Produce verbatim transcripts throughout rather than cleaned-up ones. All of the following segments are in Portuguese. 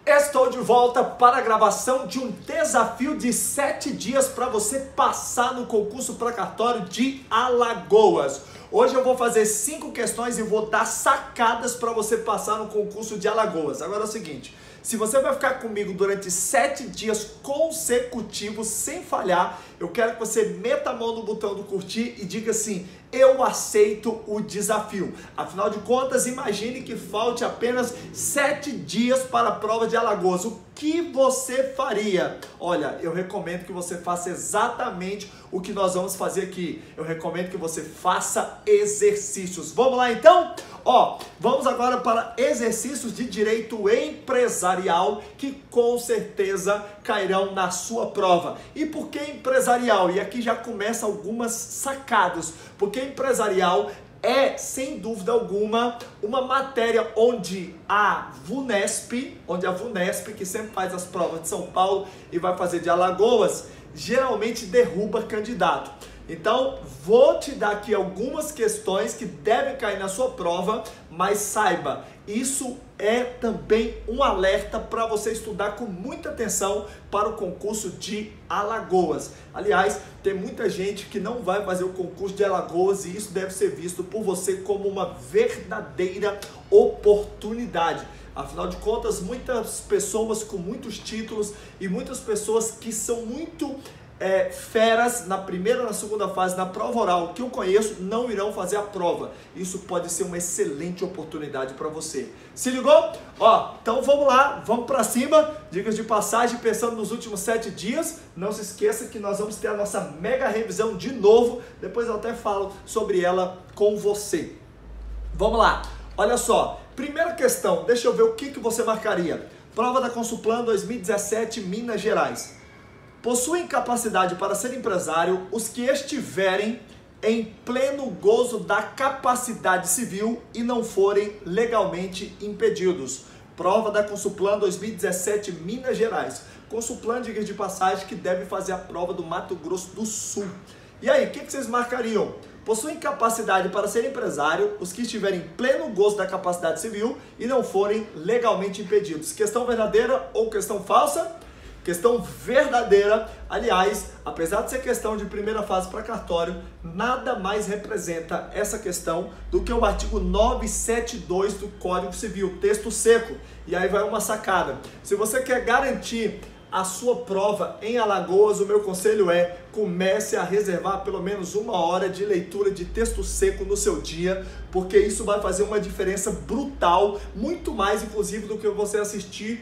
Estou de volta para a gravação de um desafio de sete dias para você passar no concurso para cartório de Alagoas. Hoje eu vou fazer cinco questões e vou dar sacadas para você passar no concurso de Alagoas. Agora é o seguinte, se você vai ficar comigo durante sete dias consecutivos sem falhar, eu quero que você meta a mão no botão do curtir e diga assim: eu aceito o desafio. Afinal de contas, imagine que falte apenas sete dias para a prova de Alagoas. O que você faria? Olha, eu recomendo que você faça exatamente o que nós vamos fazer aqui. Eu recomendo que você faça exercícios. Vamos lá então? Ó, vamos agora para exercícios de direito empresarial que com certeza cairão na sua prova. E por que empresarial? E aqui já começa algumas sacadas. Porque empresarial é, sem dúvida alguma, uma matéria onde a VUNESP, onde a VUNESP, que sempre faz as provas de São Paulo e vai fazer de Alagoas, geralmente derruba candidato. Então, vou te dar aqui algumas questões que devem cair na sua prova, mas saiba, isso é também um alerta para você estudar com muita atenção para o concurso de Alagoas. Aliás, tem muita gente que não vai fazer o concurso de Alagoas e isso deve ser visto por você como uma verdadeira oportunidade. Afinal de contas, muitas pessoas com muitos títulos e muitas pessoas que são muito É, feras na primeira e na segunda fase na prova oral que eu conheço não irão fazer a prova. Isso pode ser uma excelente oportunidade para você. Se ligou? Ó, então vamos lá, vamos para cima. Dicas de passagem, pensando nos últimos sete dias. Não se esqueça que nós vamos ter a nossa mega revisão de novo. Depois eu até falo sobre ela com você. Vamos lá, olha só. Primeira questão, deixa eu ver o que, que você marcaria. Prova da Consulplan dois mil e dezessete, Minas Gerais. Possuem capacidade para ser empresário os que estiverem em pleno gozo da capacidade civil e não forem legalmente impedidos. Prova da Consulplan dois mil e dezessete, Minas Gerais. Consulplan, diga de passagem, que deve fazer a prova do Mato Grosso do Sul. E aí, o que, que vocês marcariam? Possuem capacidade para ser empresário os que estiverem em pleno gozo da capacidade civil e não forem legalmente impedidos. Questão verdadeira ou questão falsa? Questão verdadeira. Aliás, apesar de ser questão de primeira fase para cartório, nada mais representa essa questão do que o artigo novecentos e setenta e dois do Código Civil, texto seco. E aí vai uma sacada. Se você quer garantir a sua prova em Alagoas, o meu conselho é: comece a reservar pelo menos uma hora de leitura de texto seco no seu dia, porque isso vai fazer uma diferença brutal, muito mais inclusive do que você assistir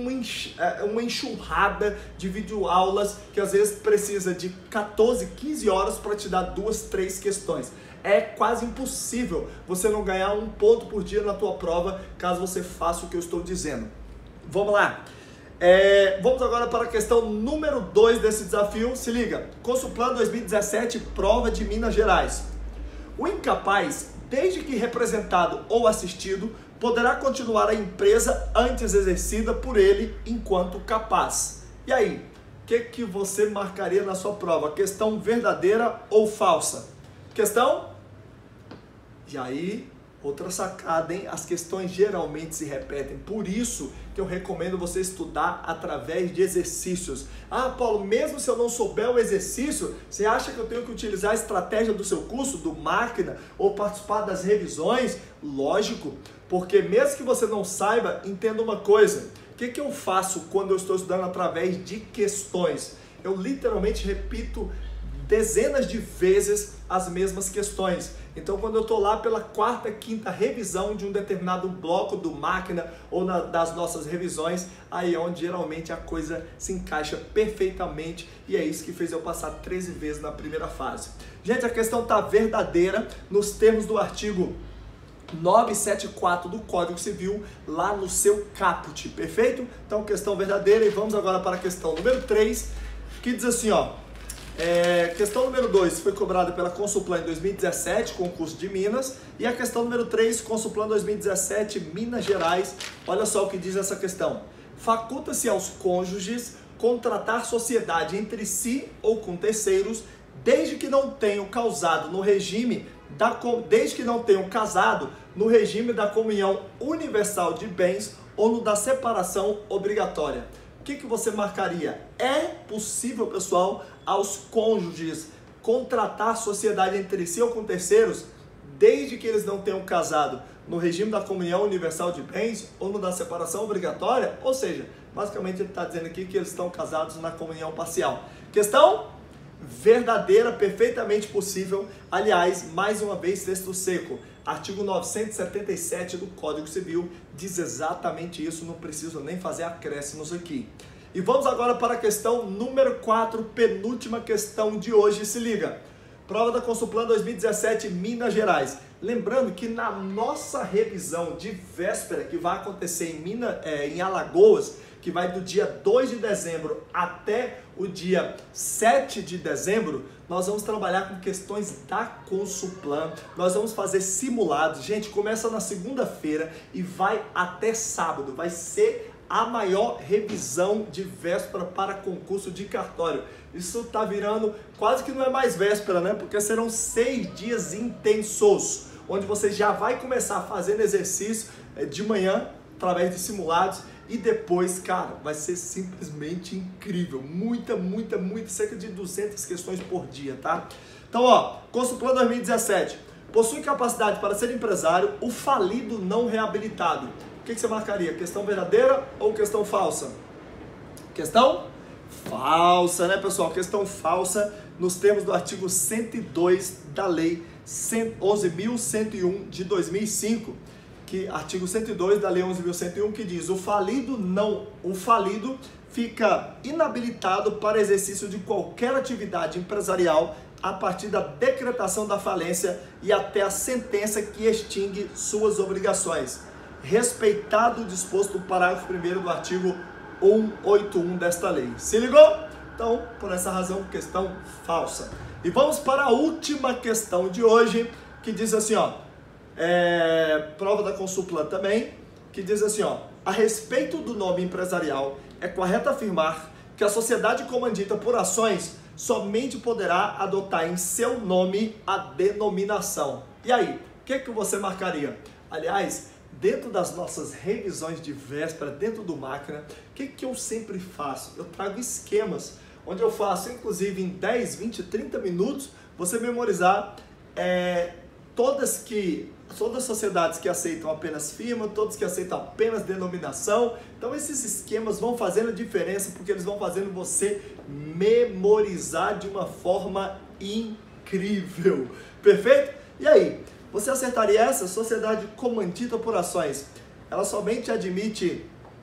uma enxurrada de videoaulas que às vezes precisa de quatorze, quinze horas para te dar duas, três questões. É quase impossível você não ganhar um ponto por dia na tua prova caso você faça o que eu estou dizendo. Vamos lá. É, vamos agora para a questão número dois desse desafio. Se liga, Consulplan dois mil e dezessete, prova de Minas Gerais. O incapaz, desde que representado ou assistido, poderá continuar a empresa antes exercida por ele enquanto capaz. E aí, o que, que você marcaria na sua prova? Questão verdadeira ou falsa? Questão? E aí, outra sacada, hein? As questões geralmente se repetem, por isso que eu recomendo você estudar através de exercícios. Ah, Paulo, mesmo se eu não souber o exercício, você acha que eu tenho que utilizar a estratégia do seu curso, do Máquina, ou participar das revisões? Lógico, porque mesmo que você não saiba, entenda uma coisa. O que, que eu faço quando eu estou estudando através de questões? Eu literalmente repito dezenas de vezes as mesmas questões. Então, quando eu estou lá pela quarta, quinta revisão de um determinado bloco do Máquina ou na, das nossas revisões, aí é onde geralmente a coisa se encaixa perfeitamente e é isso que fez eu passar treze vezes na primeira fase. Gente, a questão está verdadeira nos termos do artigo novecentos e setenta e quatro do Código Civil, lá no seu caput, perfeito? Então, questão verdadeira. E vamos agora para a questão número três, que diz assim, ó. É, questão número dois foi cobrada pela Consulplan em dois mil e dezessete, concurso de Minas. E a questão número três, Consulplan dois mil e dezessete, Minas Gerais. Olha só o que diz essa questão. Faculta-se aos cônjuges contratar sociedade entre si ou com terceiros, desde que não tenham causado no regime da, desde que não tenham casado no regime da comunhão universal de bens ou no da separação obrigatória? O que, que você marcaria? É possível, pessoal, aos cônjuges contratar sociedade entre si ou com terceiros, desde que eles não tenham casado no regime da comunhão universal de bens ou no da separação obrigatória? Ou seja, basicamente ele está dizendo aqui que eles estão casados na comunhão parcial. Questão verdadeira, perfeitamente possível. Aliás, mais uma vez, texto seco. Artigo novecentos e setenta e sete do Código Civil diz exatamente isso, não preciso nem fazer acréscimos aqui. E vamos agora para a questão número quatro, penúltima questão de hoje, se liga. Prova da Consulplan dois mil e dezessete, Minas Gerais. Lembrando que na nossa revisão de véspera, que vai acontecer em, Minas, é, em Alagoas, que vai do dia dois de dezembro até o dia sete de dezembro, nós vamos trabalhar com questões da Consulplan, nós vamos fazer simulados. Gente, começa na segunda-feira e vai até sábado, vai ser a maior revisão de véspera para concurso de cartório. Isso tá virando, quase que não é mais véspera, né? Porque serão seis dias intensos, onde você já vai começar fazendo exercício de manhã, através de simulados, e depois, cara, vai ser simplesmente incrível. Muita, muita, muita, cerca de duzentas questões por dia, tá? Então, ó, Consulplan dois mil e dezessete. Possui capacidade para ser empresário o falido não reabilitado. O que, que você marcaria? Questão verdadeira ou questão falsa? Questão falsa, né, pessoal? Questão falsa nos termos do artigo cento e dois da Lei onze mil cento e um de dois mil e cinco. Que, artigo cento e dois da Lei onze mil cento e um, que diz: o falido não, o falido fica inabilitado para exercício de qualquer atividade empresarial a partir da decretação da falência e até a sentença que extingue suas obrigações, respeitado o disposto do parágrafo primeiro do artigo cento e oitenta e um desta lei. Se ligou? Então, por essa razão, questão falsa. E vamos para a última questão de hoje, que diz assim, ó. É, prova da Consulplan também, que diz assim, ó: a respeito do nome empresarial, é correto afirmar que a sociedade comandita por ações somente poderá adotar em seu nome a denominação. E aí, o que, que você marcaria? Aliás, dentro das nossas revisões de véspera, dentro do Máquina, o que, que eu sempre faço? Eu trago esquemas, onde eu faço, inclusive em dez, vinte, trinta minutos, você memorizar é, todas que... todas as sociedades que aceitam apenas firma, todas que aceitam apenas denominação. Então esses esquemas vão fazendo diferença, porque eles vão fazendo você memorizar de uma forma incrível. Perfeito? E aí, você acertaria essa? Sociedade comandita por ações, ela somente admite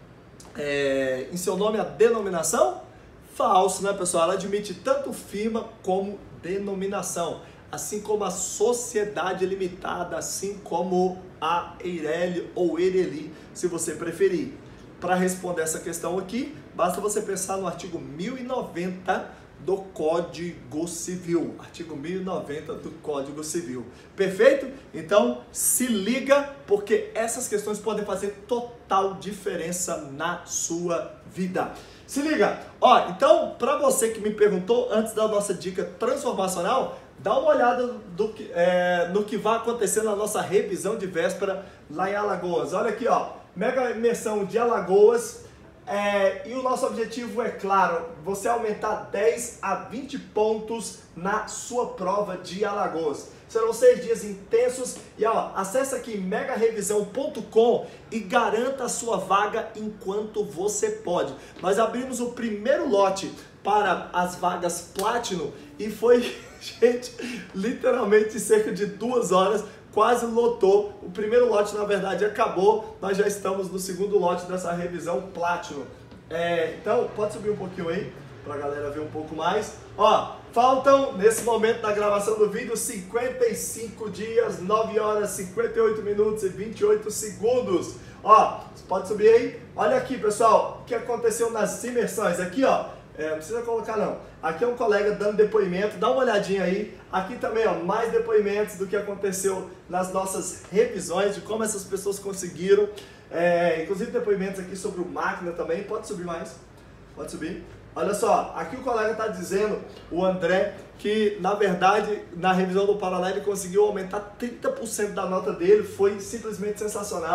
é, em seu nome a denominação? Falso, né, pessoal? Ela admite tanto firma como denominação, assim como a sociedade limitada, assim como a Eireli ou Eireli, se você preferir. Para responder essa questão aqui, basta você pensar no artigo mil e noventa do Código Civil. Artigo mil e noventa do Código Civil. Perfeito? Então, se liga, porque essas questões podem fazer total diferença na sua vida. Se liga! Ó, então, para você que me perguntou antes da nossa dica transformacional, dá uma olhada do que, é, no que vai acontecer na nossa revisão de véspera lá em Alagoas. Olha aqui, ó, mega imersão de Alagoas. É, e o nosso objetivo é, claro, você aumentar dez a vinte pontos na sua prova de Alagoas. Serão seis dias intensos e ó, acesse aqui mega revisão ponto com e garanta a sua vaga enquanto você pode. Nós abrimos o primeiro lote para as vagas Platinum e foi, gente, literalmente cerca de duas horas, quase lotou. O primeiro lote, na verdade, acabou. Nós já estamos no segundo lote dessa revisão Platinum. É, então, pode subir um pouquinho aí, para a galera ver um pouco mais. Ó, faltam, nesse momento da gravação do vídeo, cinquenta e cinco dias, nove horas, cinquenta e oito minutos e vinte e oito segundos. Ó, pode subir aí. Olha aqui, pessoal, o que aconteceu nas imersões. Aqui, ó. É, não precisa colocar não. Aqui é um colega dando depoimento, dá uma olhadinha aí. Aqui também, ó, mais depoimentos do que aconteceu nas nossas revisões, de como essas pessoas conseguiram. É, inclusive depoimentos aqui sobre o Máquina também. Pode subir mais, pode subir. Olha só, aqui o colega está dizendo, o André, que na verdade na revisão do Paraná ele conseguiu aumentar trinta por cento da nota dele, foi simplesmente sensacional.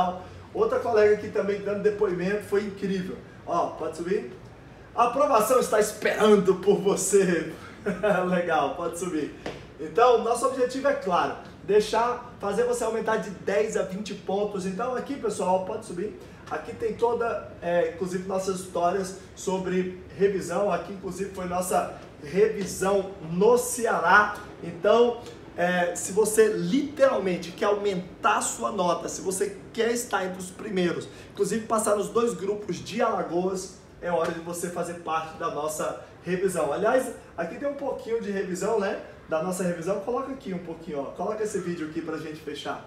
Outra colega aqui também dando depoimento, foi incrível. Ó, pode subir? A aprovação está esperando por você. Legal, pode subir. Então, nosso objetivo é claro, deixar, fazer você aumentar de dez a vinte pontos. Então aqui, pessoal, pode subir. Aqui tem toda, é, inclusive, nossas histórias sobre revisão. Aqui, inclusive, foi nossa revisão no Ceará. Então, é, se você literalmente quer aumentar a sua nota, se você quer estar entre os primeiros, inclusive passar nos dois grupos de Alagoas, é hora de você fazer parte da nossa revisão. Aliás, aqui tem um pouquinho de revisão, né? Da nossa revisão. Coloca aqui um pouquinho, ó. Coloca esse vídeo aqui pra gente fechar.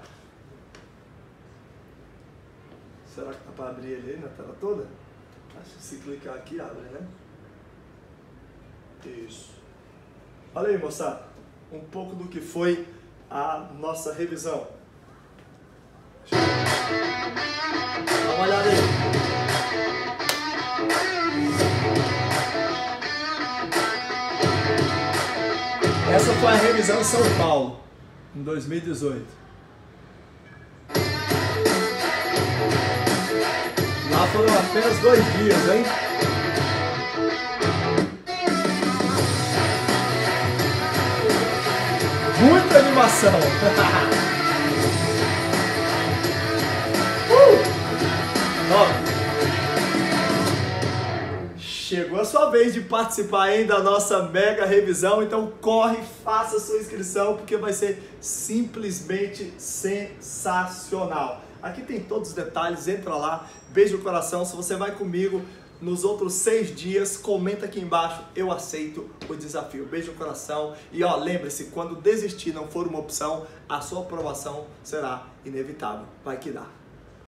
Será que dá para abrir ele aí na tela toda? Acho que se clicar aqui, abre, né? Isso. Olha aí, moçada. Um pouco do que foi a nossa revisão. Dá uma olhada aí. Essa foi a revisão em São Paulo, em dois mil e dezoito. Lá foram apenas dois dias, hein? Muita animação! uh! Chegou a sua vez de participar aí da nossa mega revisão, então corre, faça sua inscrição, porque vai ser simplesmente sensacional. Aqui tem todos os detalhes, entra lá, beijo no coração. Se você vai comigo nos outros seis dias, comenta aqui embaixo, eu aceito o desafio. Beijo no coração e ó, lembre-se, quando desistir não for uma opção, a sua aprovação será inevitável. Vai que dá.